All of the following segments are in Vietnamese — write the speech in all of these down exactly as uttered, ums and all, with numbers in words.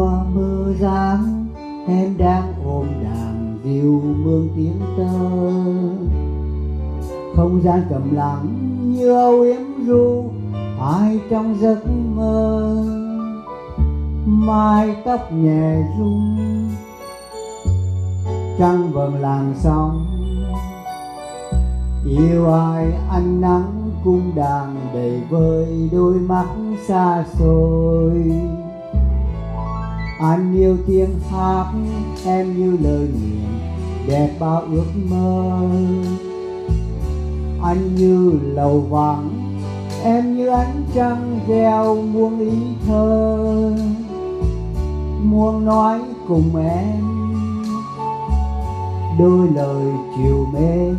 mùa mưa giáng, em đang ôm đàn diều mương tiếng tơ. Không gian trầm lặng như âu yếm ru ai trong giấc mơ. Mái tóc nhẹ rung trăng vầng làn sóng, yêu ai ánh nắng cung đàn đầy vơi đôi mắt xa xôi. Anh yêu tiếng hát em như lời nguyện đẹp bao ước mơ. Anh như lầu vắng, em như ánh trăng gieo muôn ý thơ. Muốn nói cùng em đôi lời chiều mến,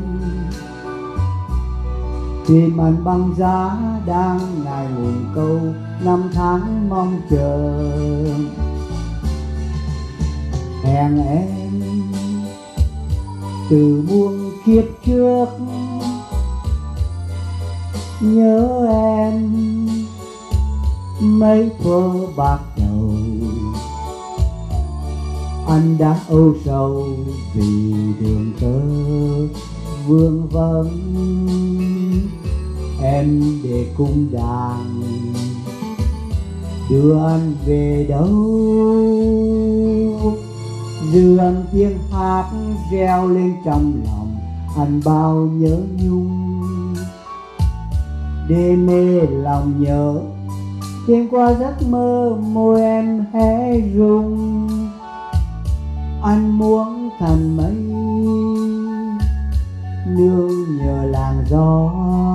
tìm anh băng giá đang ngại ngùng câu năm tháng mong chờ. Hẹn em từ muôn kiếp trước, nhớ em mấy thuở bạc đầu. Anh đã âu sầu vì đường tơ vương vấn, em để cung đàn đưa anh về đâu. Dư âm tiếng hát reo lên trong lòng anh bao nhớ nhung. Đêm mê lòng nhớ đêm qua giấc mơ môi em hé rung. Anh muốn thành mây nương nhờ làn gió,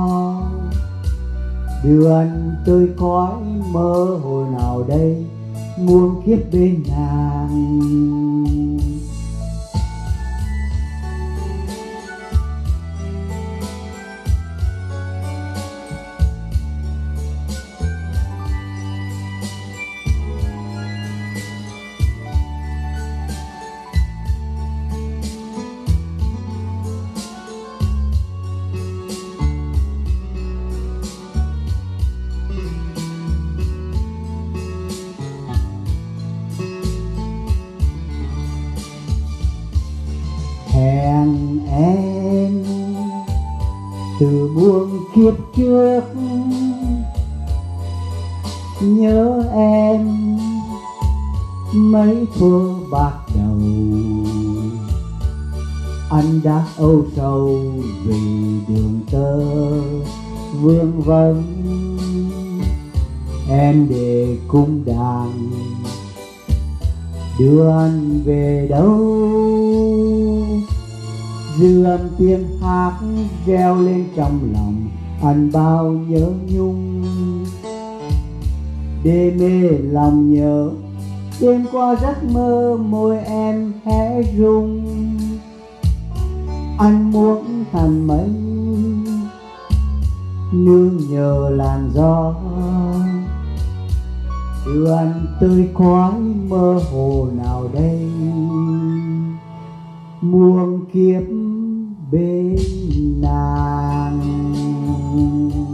đưa anh tươi khói mơ hồi nào đây muôn kiếp bên nàng. Hẹn em từ muôn kiếp trước, nhớ em mấy thuở bạc đầu. Anh đã âu sầu vì đường tơ vương vấn, em để cung đàn đưa anh về đâu. Dư âm tiếng hát reo lên trong lòng anh bao nhớ nhung. Đêm mê lòng nhớ đêm qua giấc mơ môi em hé rung. Anh muốn thành mây nương nhờ làn gió, đưa anh tươi khói mơ hồ nào đây muôn kiếp bên nàng.